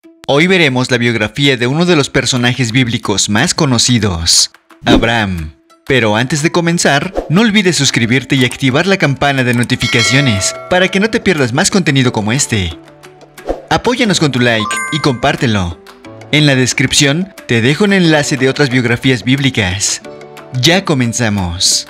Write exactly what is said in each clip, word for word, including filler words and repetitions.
Hoy veremos la biografía de uno de los personajes bíblicos más conocidos, Abraham. Pero antes de comenzar, no olvides suscribirte y activar la campana de notificaciones para que no te pierdas más contenido como este. Apóyanos con tu like y compártelo. En la descripción te dejo un enlace de otras biografías bíblicas. Ya comenzamos.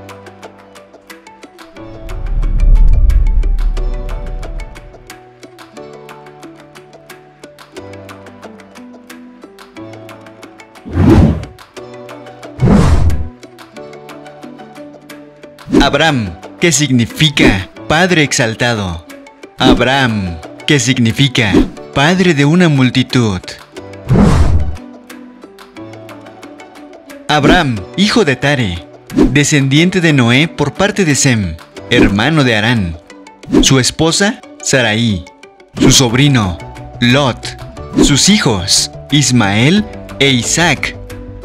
Abraham, que significa Padre exaltado. Abraham, que significa Padre de una multitud. Abraham, hijo de Tare, descendiente de Noé por parte de Sem, hermano de Harán. Su esposa, Sarai. Su sobrino, Lot. Sus hijos, Ismael e Isaac.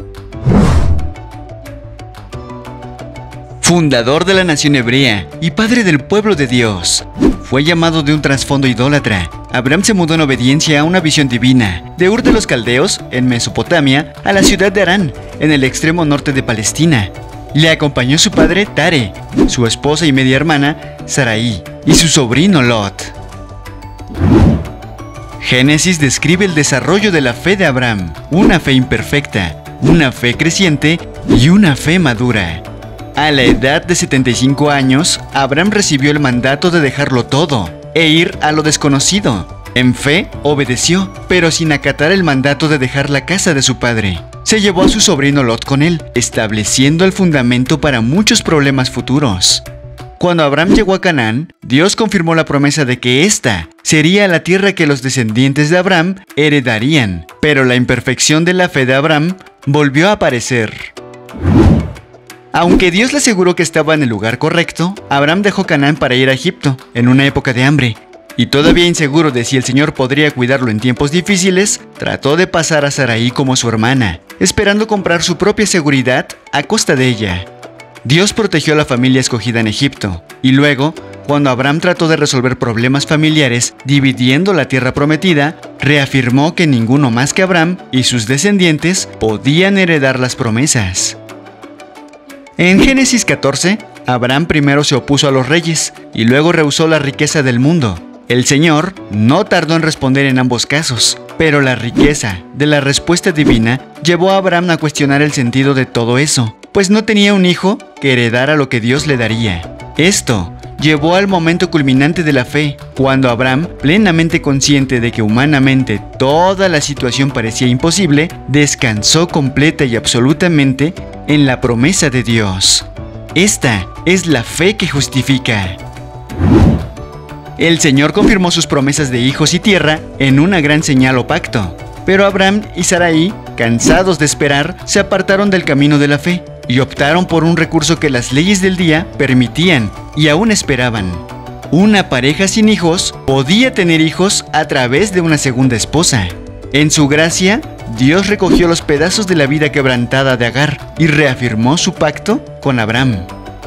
Fundador de la nación hebrea y padre del pueblo de Dios. Fue llamado de un trasfondo idólatra. Abraham se mudó en obediencia a una visión divina, de Ur de los Caldeos, en Mesopotamia, a la ciudad de Harán, en el extremo norte de Palestina. Le acompañó su padre Tare, su esposa y media hermana, Sarai, y su sobrino Lot. Génesis describe el desarrollo de la fe de Abraham, una fe imperfecta, una fe creciente y una fe madura. A la edad de setenta y cinco años, Abraham recibió el mandato de dejarlo todo e ir a lo desconocido. En fe, obedeció, pero sin acatar el mandato de dejar la casa de su padre. Se llevó a su sobrino Lot con él, estableciendo el fundamento para muchos problemas futuros. Cuando Abraham llegó a Canaán, Dios confirmó la promesa de que esta sería la tierra que los descendientes de Abraham heredarían, pero la imperfección de la fe de Abraham volvió a aparecer. Aunque Dios le aseguró que estaba en el lugar correcto, Abraham dejó Canaán para ir a Egipto, en una época de hambre. Y todavía inseguro de si el Señor podría cuidarlo en tiempos difíciles, trató de pasar a Sarai como su hermana, esperando comprar su propia seguridad a costa de ella. Dios protegió a la familia escogida en Egipto, y luego, cuando Abraham trató de resolver problemas familiares dividiendo la tierra prometida, reafirmó que ninguno más que Abraham y sus descendientes podían heredar las promesas. En Génesis catorce, Abraham primero se opuso a los reyes y luego rehusó la riqueza del mundo. El Señor no tardó en responder en ambos casos, pero la riqueza de la respuesta divina llevó a Abraham a cuestionar el sentido de todo eso, pues no tenía un hijo que heredara lo que Dios le daría. Esto llevó al momento culminante de la fe, cuando Abraham, plenamente consciente de que humanamente toda la situación parecía imposible, descansó completa y absolutamente en la promesa de Dios. Esta es la fe que justifica. El Señor confirmó sus promesas de hijos y tierra en una gran señal o pacto, pero Abraham y Sarai, cansados de esperar, se apartaron del camino de la fe y optaron por un recurso que las leyes del día permitían y aún esperaban. Una pareja sin hijos podía tener hijos a través de una segunda esposa. En su gracia, Dios recogió los pedazos de la vida quebrantada de Agar y reafirmó su pacto con Abraham.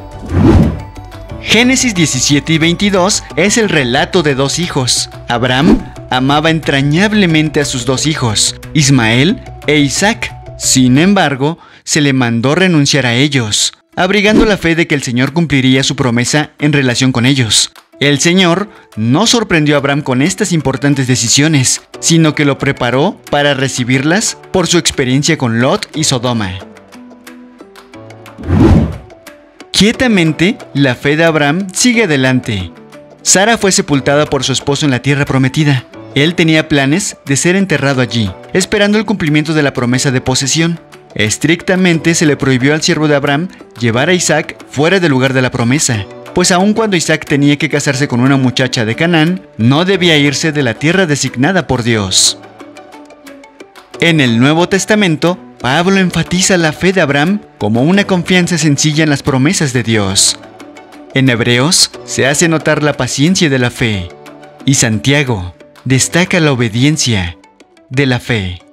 Génesis diecisiete y veintidós es el relato de dos hijos. Abraham amaba entrañablemente a sus dos hijos, Ismael e Isaac. Sin embargo, se le mandó renunciar a ellos, abrigando la fe de que el Señor cumpliría su promesa en relación con ellos. El Señor no sorprendió a Abraham con estas importantes decisiones, sino que lo preparó para recibirlas por su experiencia con Lot y Sodoma. Quietamente, la fe de Abraham sigue adelante. Sara fue sepultada por su esposo en la tierra prometida. Él tenía planes de ser enterrado allí, esperando el cumplimiento de la promesa de posesión. Estrictamente se le prohibió al siervo de Abraham llevar a Isaac fuera del lugar de la promesa, pues aun cuando Isaac tenía que casarse con una muchacha de Canaán, no debía irse de la tierra designada por Dios. En el Nuevo Testamento, Pablo enfatiza la fe de Abraham como una confianza sencilla en las promesas de Dios. En Hebreos se hace notar la paciencia de la fe, y Santiago destaca la obediencia de la fe.